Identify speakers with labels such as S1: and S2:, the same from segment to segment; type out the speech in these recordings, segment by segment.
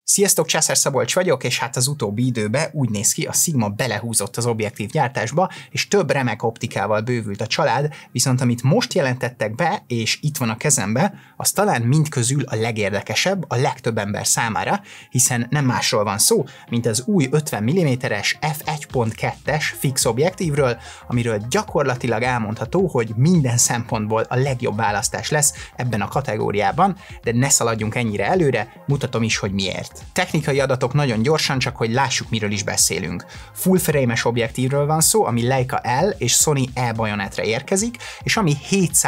S1: Sziasztok, Császár Szabolcs vagyok, és hát az utóbbi időben úgy néz ki, a Sigma belehúzott az objektív gyártásba, és több remek optikával bővült a család, viszont amit most jelentettek be, és itt van a kezembe, az talán mindközül a legérdekesebb a legtöbb ember számára, hiszen nem másról van szó, mint az új 50 mm-es f1.2-es fix objektívről, amiről gyakorlatilag elmondható, hogy minden szempontból a legjobb választás lesz ebben a kategóriában, de ne szaladjunk ennyire előre, mutatom is, hogy miért. Technikai adatok nagyon gyorsan, csak hogy lássuk, miről is beszélünk. Full frame-es objektívről van szó, ami Leica L és Sony E bajonetre érkezik, és ami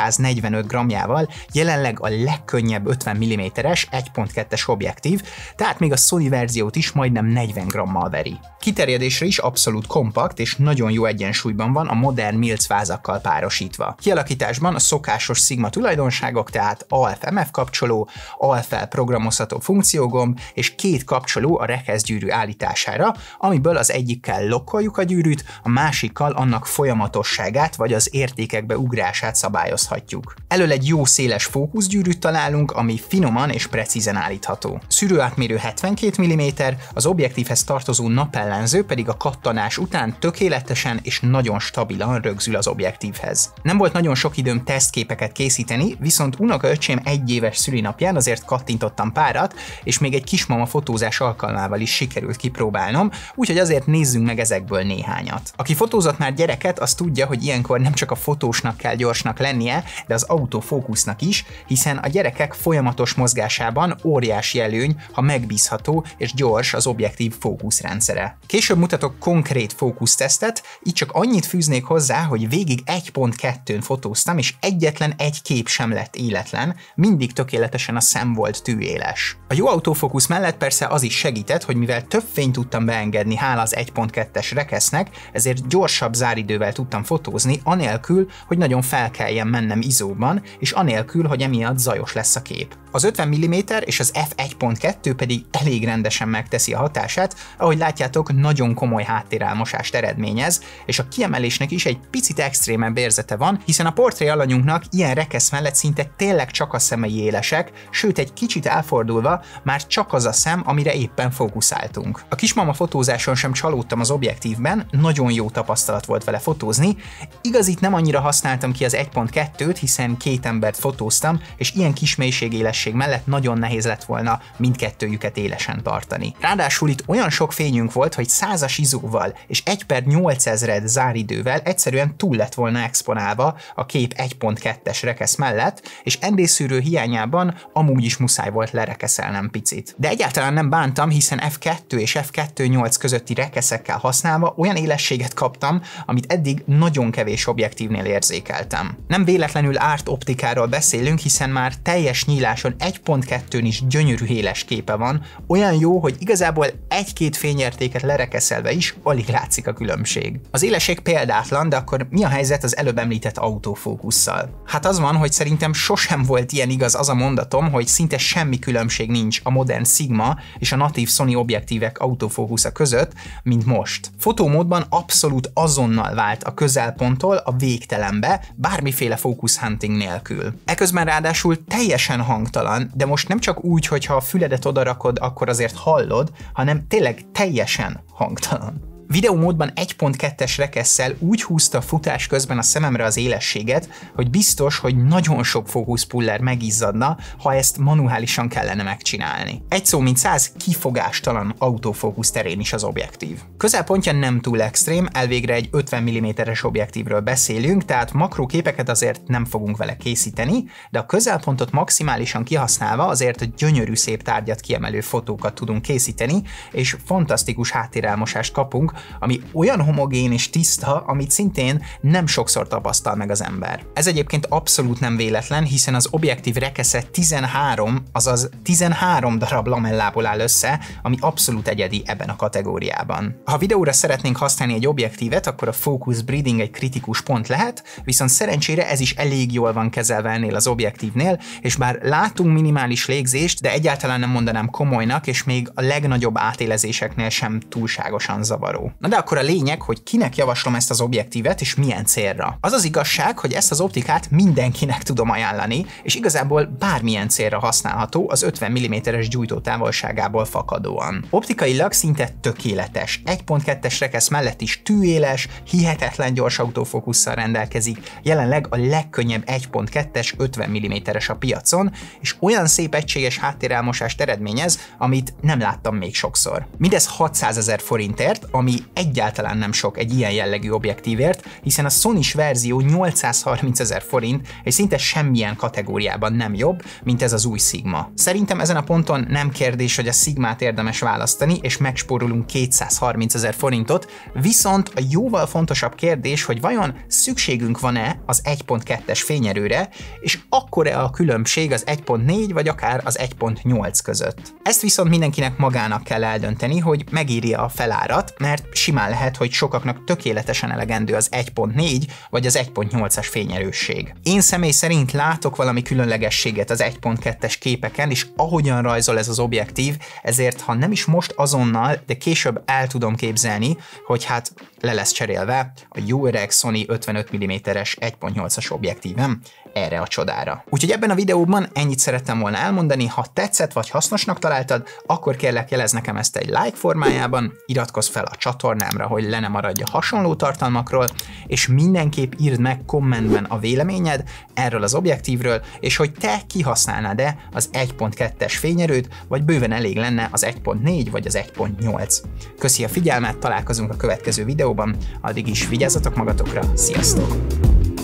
S1: 745 g-jával jelenleg a legkönnyebb 50 mm-es 1.2-es objektív, tehát még a Sony verziót is majdnem 40 g-mal veri. Kiterjedésre is abszolút kompakt és nagyon jó egyensúlyban van a modern Mills vázakkal párosítva. Kialakításban a szokásos Sigma tulajdonságok, tehát AF-MF kapcsoló, AFL programozható funkciógomb és két kapcsoló a rekeszgyűrű állítására, amiből az egyikkel lokkoljuk a gyűrűt, a másikkal annak folyamatosságát vagy az értékekbe ugrását szabályozhatjuk. Elől egy jó széles fókuszgyűrűt találunk, ami finoman és precízen állítható. Szűrőátmérő 72 mm, az objektívhez tartozó napellenző pedig a kattanás után tökéletesen és nagyon stabilan rögzül az objektívhez. Nem volt nagyon sok időm tesztképeket készíteni, viszont unokaöcsém 1 éves szülinapján azért kattintottam párat, és még egy kismama fotózás alkalmával is sikerült kipróbálnom, úgyhogy azért nézzünk meg ezekből néhányat. Aki fotózott már gyereket, az tudja, hogy ilyenkor nem csak a fotósnak kell gyorsnak lennie, de az autofókusznak is, hiszen a gyerekek folyamatos mozgásában óriási előny, ha megbízható és gyors az objektív fókuszrendszere. Később mutatok konkrét fókusztesztet, így csak annyit fűznék hozzá, hogy végig 1.2-n fotóztam, és egyetlen egy kép sem lett életlen, mindig tökéletesen a szem volt tűéles. A jó autofókusz mellett persze az is segített, hogy mivel több fényt tudtam beengedni hála az 1.2-es rekesznek, ezért gyorsabb záridővel tudtam fotózni, anélkül, hogy nagyon fel kelljen mennem izóban, és anélkül, hogy emiatt zajos lesz a kép. Az 50 mm és az f1.2 pedig elég rendesen megteszi a hatását, ahogy látjátok, nagyon komoly háttérelmosást eredményez, és a kiemelésnek is egy picit extrémebb érzete van, hiszen a portré alanyunknak ilyen rekesz mellett szinte tényleg csak a szemei élesek, sőt egy kicsit elfordulva már csak az a szem, amire éppen fókuszáltunk. A kismama fotózáson sem csalódtam az objektívben, nagyon jó tapasztalat volt vele fotózni. Igaz, itt nem annyira használtam ki az 1.2-t, hiszen 2 embert fotóztam, és ilyen kis mélységélesség mellett nagyon nehéz lett volna mindkettőjüket élesen tartani. Ráadásul itt olyan sok fényünk volt, hogy 100-as izóval és 1/8000 záridővel egyszerűen túl lett volna exponálva a kép 1.2-es rekesz mellett, és ND-szűrő hiányában amúgy is muszáj volt lerekeszelnem picit. De egyáltalán nem bántam, hiszen f2 és f2.8 közötti rekeszekkel használva olyan élességet kaptam, amit eddig nagyon kevés objektívnél érzékeltem. Nem véletlenül árt optikáról beszélünk, hiszen már teljes nyíláson 1.2-n is gyönyörű éles képe van, olyan jó, hogy igazából 1-2 fényértéket lerekeszelve is alig látszik a különbség. Az élesség példátlan, de akkor mi a helyzet az előbb említett autofókusszal? Hát az van, hogy szerintem sosem volt ilyen igaz az a mondatom, hogy szinte semmi különbség nincs a modern Sigma és a natív Sony objektívek autofókusza között, mint most. Fotómódban abszolút azonnal vált a közelponttól a végtelenbe, bármiféle focus hunting nélkül. Eközben ráadásul teljesen hangtalan, de most nem csak úgy, hogy ha a füledet odarakod, akkor azért hallod, hanem tényleg teljesen hangtalan. Videómódban 1.2-es rekesszel úgy húzta a futás közben a szememre az élességet, hogy biztos, hogy nagyon sok fókuszpuller megizzadna, ha ezt manuálisan kellene megcsinálni. Egy szó mint 100 kifogástalan autofókusz terén is az objektív. Közelpontja nem túl extrém, elvégre egy 50 mm-es objektívről beszélünk, tehát makróképeket azért nem fogunk vele készíteni, de a közelpontot maximálisan kihasználva azért gyönyörű szép tárgyat kiemelő fotókat tudunk készíteni, és fantasztikus háttérelmosást kapunk, ami olyan homogén és tiszta, amit szintén nem sokszor tapasztal meg az ember. Ez egyébként abszolút nem véletlen, hiszen az objektív rekesze 13 darab lamellából áll össze, ami abszolút egyedi ebben a kategóriában. Ha videóra szeretnénk használni egy objektívet, akkor a focus breathing egy kritikus pont lehet, viszont szerencsére ez is elég jól van kezelve ennél az objektívnél, és bár látunk minimális légzést, de egyáltalán nem mondanám komolynak, és még a legnagyobb átélezéseknél sem túlságosan zavaró. használható. Na de akkor a lényeg, hogy kinek javaslom ezt az objektívet és milyen célra. Az az igazság, hogy ezt az optikát mindenkinek tudom ajánlani, és igazából bármilyen célra használható az 50 mm-es gyújtótávolságából fakadóan. Optikailag szinte tökéletes. 1.2-es rekesz mellett is tűéles, hihetetlen gyors autofókusszal rendelkezik, jelenleg a legkönnyebb 1.2-es 50 mm-es a piacon, és olyan szép egységes háttérelmosást eredményez, amit nem láttam még sokszor. Mindez 600 000 forintért, ami egyáltalán nem sok egy ilyen jellegű objektívért, hiszen a Sony-s verzió 830 000 forint, és szinte semmilyen kategóriában nem jobb, mint ez az új Sigma. Szerintem ezen a ponton nem kérdés, hogy a Sigmát érdemes választani, és megspórolunk 230 000 forintot, viszont a jóval fontosabb kérdés, hogy vajon szükségünk van-e az 1.2-es fényerőre, és akkor-e a különbség az 1.4 vagy akár az 1.8 között. Ezt viszont mindenkinek magának kell eldönteni, hogy megírja a felárat, mert simán lehet, hogy sokaknak tökéletesen elegendő az 1.4 vagy az 1.8-as fényerősség. Én személy szerint látok valami különlegességet az 1.2-es képeken, és ahogyan rajzol ez az objektív, ezért ha nem is most azonnal, de később el tudom képzelni, hogy hát le lesz cserélve a jó öreg Sony 55 mm-es 1.8-as objektívem erre a csodára. Úgyhogy ebben a videóban ennyit szerettem volna elmondani, ha tetszett vagy hasznosnak találtad, akkor kérlek jelezd nekem ezt egy like formájában, iratkozz fel a csatornámra, hogy le ne maradj a hasonló tartalmakról, és mindenképp írd meg kommentben a véleményed erről az objektívről, és hogy te kihasználnád-e az 1.2-es fényerőt, vagy bőven elég lenne az 1.4 vagy az 1.8. Köszi a figyelmet, találkozunk a következő videóban, addig is vigyázzatok magatokra, sziasztok!